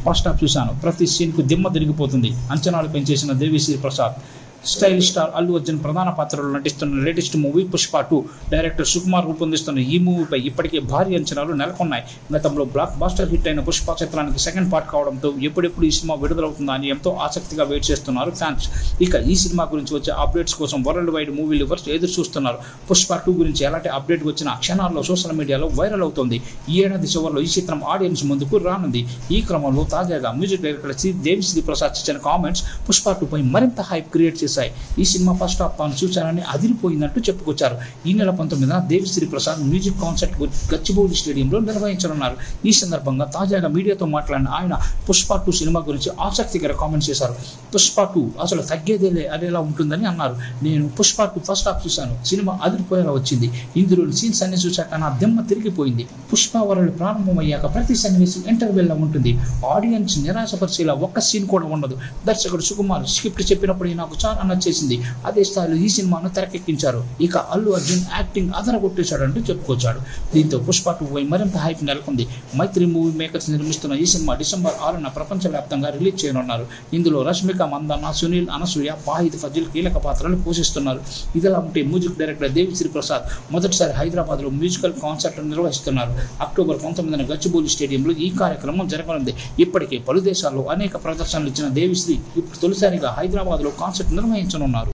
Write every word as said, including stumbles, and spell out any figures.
First half చూశాను. ప్రతి సీన్కు దిమ్మ తిరిగిపోతుంది. అంచనాలు పెంచేసిన దేవిశ్రీ ప్రసాద్. స్టైలిష్ స్టార్ అల్లు అర్జున్ ప్రధాన పాత్రలో నటిస్తున్న latest movie Pushpa two. Director Sukumar రూపొందిస్తున్న ఈ మూవీపై ఇప్పటికే భారీ అంచనాలు నెలకొన్నాయి. గతంలో బ్లాక్ బాస్టర్ హిట్ అయిన పుష్ప చిత్రానికి సెకండ్ పార్ట్ కావడంతో ఎప్పుడెప్పుడు ఈ సినిమా విడుదలవుతుందా అని ఎంతో ఆసక్తిగా వెయిట్ చేస్తున్నారు ఫ్యాన్స్. ఇక ఈ సినిమా గురించి వచ్చే అప్డేట్స్ కోసం వరల్డ్ వైడ్ మూవీ లవర్స్ ఎదురు చూస్తున్నారు. పుష్ప టూ గురించి ఎలాంటి అప్డేట్ వచ్చినా క్షణాల్లో సోషల్ మీడియాలో వైరల్ అవుతోంది. ఈ ఏడాది చివరిలో ఈ చిత్రం ఆడియన్స్ ముందుకు రానుంది. ఈ క్రమంలో తాజాగా మ్యూజిక్ డైరెక్టర్ శ్రీ దేవిశ్రీ ప్రసాద్ ఇచ్చిన కామెంట్స్ పుష్ప టూ పై మరింత హైప్ క్రియేట్ చేశాయి. ఈ సినిమా ఫస్ట్ హాఫ్ తాను చూశానని అదిరిపోయిందంటూ చెప్పుకొచ్చారు. ఈ నెల పంతొమ్మిదిన దేవిశ్రీ ప్రసాద్ మ్యూజిక్ కాన్సర్ట్ గచ్చిబౌలి స్టేడియంలో నిర్వహించనున్నారు. ఈ సందర్భంగా తాజాగా మీడియాతో మాట్లాడిన ఆయన పుష్ప టూ సినిమా గురించి ఆసక్తికర కామెంట్స్ చేశారు. పుష్ప టూ అసలు తగ్గేదేలే అనేలా ఉంటుందని అన్నారు. నేను పుష్ప టూ ఫస్ట్ హాఫ్ చూశాను. సినిమా అదిరిపోయేలా వచ్చింది. ఇందులోని సీన్స్ అన్ని చూశాక నా దెమ్మ తిరిగిపోయింది. పుష్ప వరల్డ్ ప్రారంభమయ్యాక ప్రతి సన్నివేశం ఇంటర్వెల్ లా ఉంటుంది. ఆడియన్స్ నిరాశపరిచేలా ఒక్క సీన్ కూడా ఉండదు. దర్శకుడు సుకుమార్ స్క్రిప్ట్ చెప్పినప్పుడు నాకు చాలా నచ్చేసింది. అదే స్థాయిలో ఈ సినిమాను తెరకెక్కించారు. ఇక అల్లు అర్జున్ యాక్టింగ్ అదరగొట్టేశాడంటూ చెప్పుకొచ్చాడు. దీంతో పుష్ప టూ పై మరింత హైప్ నెలకొంది. మైత్రి మూవీ మేకర్స్ నిర్మిస్తున్న ఈ సినిమా డిసెంబర్ ఆరున ప్రపంచవ్యాప్తంగా రిలీజ్ చేయనున్నారు. ఇందులో రష్మిక మందన్న, సునీల్, అనసూయ, వాహిద్ ఫజిల్ కీలక పాత్రలు పోషిస్తున్నారు. ఇదిలా ఉంటే మ్యూజిక్ డైరెక్టర్ దేవిశ్రీ ప్రసాద్ మొదటిసారి హైదరాబాద్ లో మ్యూజికల్ కాన్సర్ట్ నిర్వహిస్తున్నారు. అక్టోబర్ పంతొమ్మిదిన గచ్చిబౌలి స్టేడియంలో ఈ కార్యక్రమం జరగనుంది. ఇప్పటికే పలు దేశాల్లో అనేక ప్రదర్శనలు ఇచ్చిన దేవిశ్రీ ఇప్పుడు తొలిసారిగా హైదరాబాద్ లో కాన్సర్ట్ నిర్వహించనున్నారు.